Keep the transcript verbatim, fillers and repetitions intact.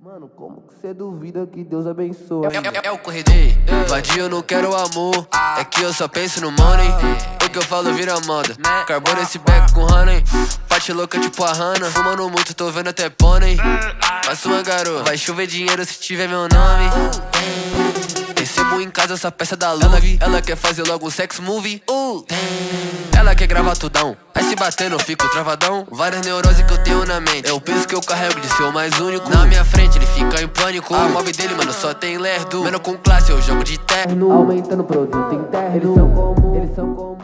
Mano, como que você duvida que Deus abençoa? É, é, é o corredei, vadio eu não quero amor. É que eu só penso no money. O que eu falo vira moda. Carbono esse beck com honey. Parte louca tipo a Hannah. Fumando muito, tô vendo até pônei. Faço uma garota, vai chover dinheiro se tiver meu nome. Recebo em casa essa peça da Louis. Ela, ela quer fazer logo um sex movie. uh. Ela quer gravar tudão. Aí se bater eu fico travadão. Várias neuroses que eu tenho na mente. É o peso que eu carrego de ser o mais único. Na minha frente ele fica em pânico. A mob dele, mano, só tem lerdo. Mano com classe, eu jogo de terno. Aumentando o produto interno. Eles são como, eles são como